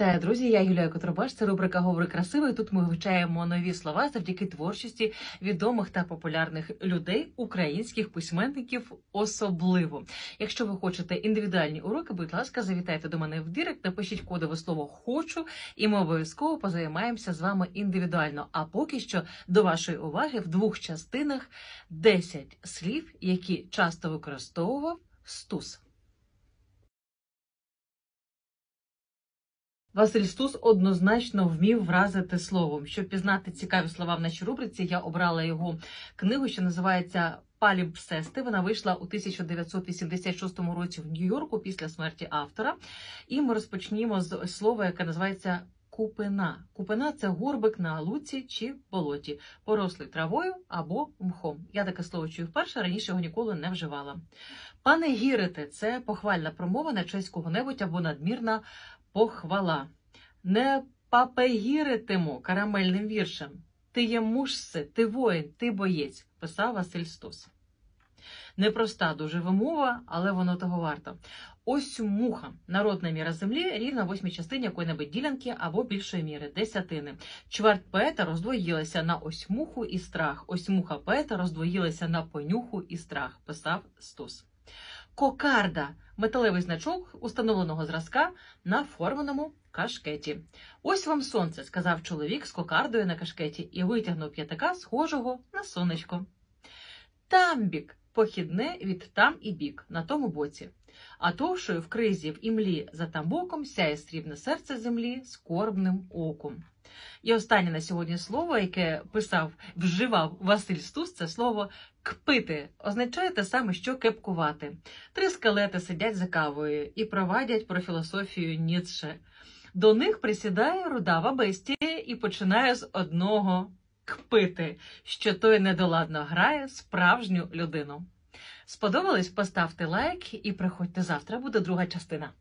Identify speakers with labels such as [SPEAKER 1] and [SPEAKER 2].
[SPEAKER 1] Вітаю, друзі! Я Юлія Котробаш. Це рубрика «Говори красиво». І тут ми вивчаємо нові слова завдяки творчості відомих та популярних людей, українських письменників особливо. Якщо ви хочете індивідуальні уроки, будь ласка, завітайте до мене в директ, напишіть кодове слово «хочу» і ми обов'язково позаймаємося з вами індивідуально. А поки що до вашої уваги в двох частинах 10 слів, які часто використовував Стус. Василь Стус однозначно вмів вразити словом. Щоб пізнати цікаві слова в нашій рубриці, я обрала його книгу, що називається «Палімпсести». Вона вийшла у 1986 році в Нью-Йорку після смерті автора. І ми розпочнімо з слова, яке називається купина. Купина – це горбик на луці чи болоті, порослий травою або мхом. Я таке слово чую вперше, раніше його ніколи не вживала. Панегірити – це похвальна промова на честь кого-небудь або надмірна похвала. Не папегіритиму карамельним віршем. Ти є мужси, ти воїн, ти боєць, писав Василь Стус. Непроста дуже вимова, але воно того варто. Ось муха. Народна міра землі рівна 8 частині якої-небудь ділянки або більшої міри, десятини. Чверть поета роздвоїлася на ось муху і страх. Ось муха поета роздвоїлася на понюху і страх, писав Стус. Кокарда – металевий значок установленого зразка на форменому кашкеті. «Ось вам сонце», – сказав чоловік з кокардою на кашкеті і витягнув п'ятака, схожого на сонечко. Тамбік – похідне від там і бік, на тому боці. А товшою в кризі в імлі за тамбоком сяє срібне серце землі скорбним оком. І останнє на сьогодні слово, яке вживав Василь Стус, це слово «кпити». Означає те саме, що кепкувати. 3 скелети сидять за кавою і провадять про філософію Ніцше. До них присідає рудава бестія і починає з одного кпити, що той недоладно грає справжню людину. Сподобалось? Поставте лайк і приходьте завтра, буде друга частина.